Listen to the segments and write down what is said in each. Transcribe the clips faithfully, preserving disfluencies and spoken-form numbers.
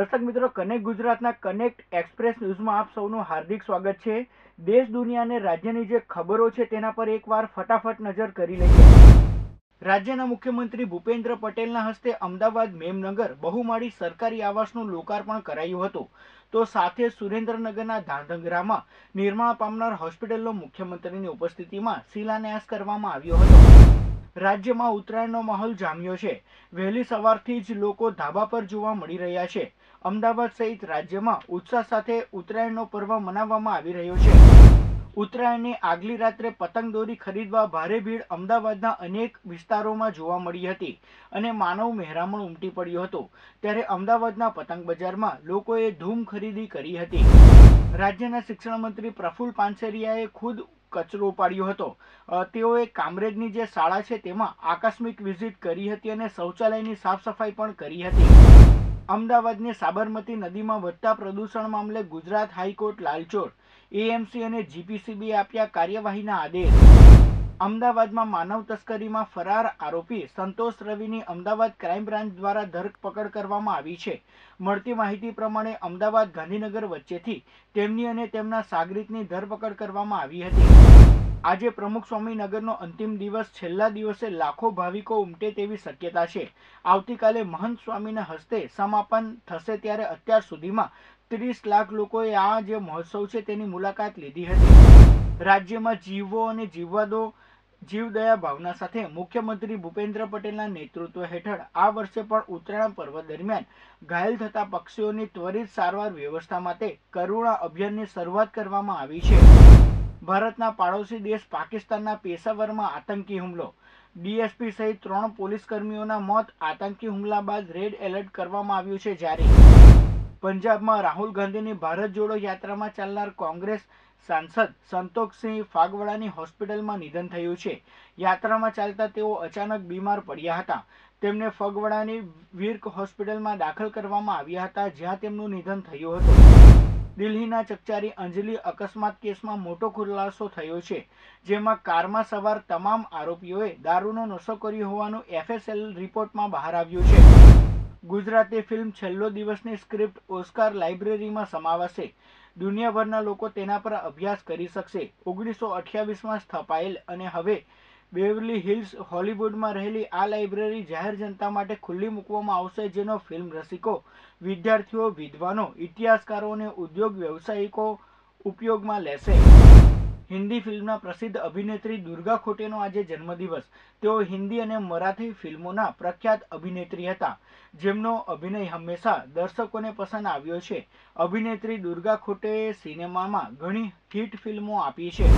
દર્શક મિત્રો, કનેક્ટ ગુજરાતના કનેક્ટ એક્સપ્રેસ ન્યૂઝમાં આપ સૌનું હાર્દિક સ્વાગત છે। દેશ દુનિયા અને રાજ્યની જે ખબરો છે તેના પર એકવાર ફટાફટ નજર કરી લઈએ। રાજ્યના મુખ્યમંત્રી ભૂપેન્દ્ર પટેલના હસ્તે અમદાવાદ મેમનગર બહુમાળી સરકારી આવાસનું લોકાર્પણ કરાયું હતું। તો સાથે સુરેન્દ્રનગરના ધાંધ્રગરામાં નિર્માણ પામનાર હોસ્પિટલનો મુખ્યમંત્રીની ઉપસ્થિતિમાં શિલાન્યાસ કરવામાં આવ્યો હતો। રાજ્યમાં ઉત્તરાયણનો માહોલ જામ્યો છે। વહેલી સવારથી જ લોકો ધાબા પર જોવા મળી રહ્યા છે। અમદાવાદ સહિત રાજ્યમાં ઉત્સાહ સાથે ઉત્તરાયણનો પર્વ મનાવવામાં આવી રહ્યો છે। ઉત્તરાયણની આગલી રાત્રે પતંગ દોરી ખરીદવા ભારે ભીડ અમદાવાદના અનેક વિસ્તારોમાં જોવા મળી હતી અને માનવ મહેરામણ ઉમટી પડ્યો હતો। ત્યારે અમદાવાદના પતંગ બજારમાં લોકોએ ધૂમ ખરીદી કરી હતી। રાજ્યના શિક્ષણ મંત્રી પ્રફુલ પાનસેરિયાએ ખુદ કચરો ઉપાડ્યો હતો। તેઓએ કામરેજની જે શાળા છે તેમાં આકસ્મિક વિઝિટ કરી હતી અને શૌચાલયની સાફ સફાઈ પણ કરી હતી। અમદાવાદની સાબરમતી નદીમાં વધતા પ્રદૂષણ મામલે ગુજરાત હાઈકોર્ટ લાલચોળ, એએમસી અને જીપીસીબીએ આપ્યા કાર્યવાહીના આદેશ। અમદાવાદમાં માનવ તસ્કરીમાં ફરાર આરોપી સંતોષ રવિની અમદાવાદ ક્રાઇમ બ્રાન્ચ દ્વારા ધરપકડ કરવામાં આવી છે। મળતી માહિતી પ્રમાણે અમદાવાદ ગાંધીનગર વચ્ચેથી તેમની અને તેમના સાગરીતની ધરપકડ કરવામાં આવી હતી। આજે પ્રમુખ સ્વામી નગરનો અંતિમ દિવસ, છેલ્લા દિવસે લાખો ભાવિકો ઉમટે તેવી શક્યતા છે। આવતીકાલે મહંત સ્વામીના હસ્તે સમાપન થશે, ત્યારે અત્યાર સુધીમાં ત્રીસ લાખ લોકોએ આ જે મહોત્સવ છે તેની મુલાકાત લીધી હતી। રાજ્યમાં જીવો અને જીવવા દો જીવદયા ભાવના સાથે મુખ્યમંત્રી ભૂપેન્દ્ર પટેલના નેતૃત્વ હેઠળ આ વર્ષે પણ ઉત્તરાયણ પર્વ દરમિયાન ઘાયલ થતા પક્ષીઓની ત્વરિત સારવાર વ્યવસ્થા માટે કરુણા અભિયાનની શરૂઆત કરવામાં આવી છે। ભારતના પાડોશી દેશ પાકિસ્તાનના પેશાવરમાં આતંકી હુમલો, ડીએસપી સહિત ત્રણ પોલીસ કર્મીઓના મોત। આતંકી હુમલા બાદ રેડ એલર્ટ કરવામાં આવ્યું છે। જ્યારે પંજાબમાં રાહુલ ગાંધીની ભારત જોડો યાત્રામાં ચાલનાર કોંગ્રેસ સાંસદ સંતોષસિંહ ફાગવાડાની હોસ્પિટલમાં નિધન થયું છે। યાત્રામાં ચાલતા તેઓ અચાનક બીમાર પડ્યા હતા। તેમને ફગવાડાની વીર્ક હોસ્પિટલમાં દાખલ કરવામાં આવ્યા હતા, જ્યાં તેમનું નિધન થયું હતું। દિલ્હીના ચકચારી અંજલિ અકસ્માત કેસમાં મોટો ખુલાસો થયો છે, જેમાં કારમાં સવાર તમામ આરોપીઓએ દારૂનો નશો કર્યો હોવાનું એફએસએલ રિપોર્ટમાં બહાર આવ્યું છે। ગુજરાતી ફિલ્મ છેલ્લો દિવસની સ્ક્રિપ્ટ ઓસ્કાર લાઇબ્રેરીમાં સમાવાશે। દુનિયાભરના લોકો તેના પર અભ્યાસ કરી શકશે। ઓગણીસો અઠ્યાવીસમાં સ્થપાયેલ અને હવે બેવર્લી હિલ્સ હોલિવૂડમાં રહેલી આ લાઇબ્રેરી જાહેર જનતા માટે ખુલ્લી મૂકવામાં આવશે, જેનો ફિલ્મ રસિકો, વિદ્યાર્થીઓ, વિદ્વાનો, ઇતિહાસકારો અને ઉદ્યોગ વ્યવસાયિકો ઉપયોગમાં લેશે। હિન્દી ફિલ્મના પ્રસિદ્ધ અભિનેત્રી દુર્ગા ખોટેનો આજે જન્મદિવસ। તેઓ હિન્દી અને મરાઠી ફિલ્મોના પ્રખ્યાત અભિનેત્રી હતા, જેમનો અભિનય હંમેશા દર્શકોને પસંદ આવ્યો છે। અભિનેત્રી દુર્ગા ખોટેએ સિનેમામાં ઘણી હિટ ફિલ્મો આપી છે।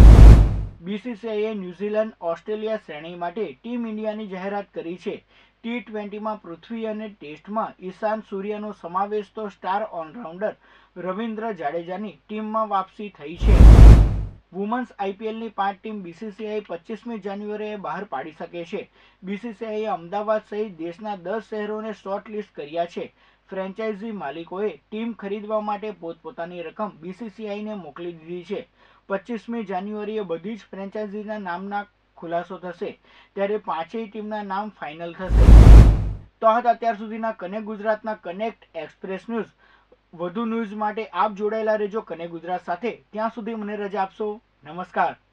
બીસીસીઆઈએ ન્યૂઝીલેન્ડ ઓસ્ટ્રેલિયા શ્રેણી માટે ટીમ ઇન્ડિયાની જાહેરાત કરી છે। ટી ટ્વેન્ટીમાં પૃથ્વી અને ટેસ્ટમાં ઈશાંત સૂર્યાનો સમાવેશ, તો સ્ટાર ઓલરાઉન્ડર રવિન્દ્ર જાડેજાની ટીમમાં વાપસી થઈ છે। વુમન્સ આઈપીએલની પાંચ ટીમ બીસીસીઆઈ પચીસમી જાન્યુઆરીએ બહાર પાડી શકે છે। બીસીસીઆઈએ અમદાવાદ સહિત દેશના દસ શહેરોને શોર્ટ લિસ્ટ કર્યા છે। ફ્રેન્ચાઇઝી માલિકોએ ટીમ ખરીદવા માટે પોતપોતાની રકમ બીસીસીઆઈને મોકલી દીધી છે। પચીસમી જાન્યુઆરીએ બધી જ ફ્રેન્ચાઇઝીના નામના ખુલાસો થશે, ત્યારે પાંચેય ટીમના નામ ફાઇનલ થશે। તો હતા અત્યાર સુધીના કનેક્ટ ગુજરાતના કનેક્ટ એક્સપ્રેસ ન્યૂઝ। વધુ ન્યૂઝ માટે આપ જોડાયેલા રહેજો કનેક્ટ ગુજરાત સાથે। ત્યાં સુધી મને રજા આપશો। નમસ્કાર।